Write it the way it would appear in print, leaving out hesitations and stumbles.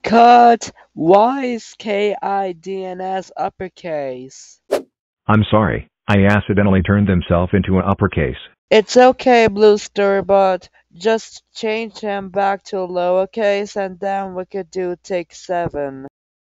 Cut! Why is KIDNS uppercase? I'm sorry, I accidentally turned themselves into an uppercase. It's okay, Bluester, but just change them back to lowercase and then we could do take 7.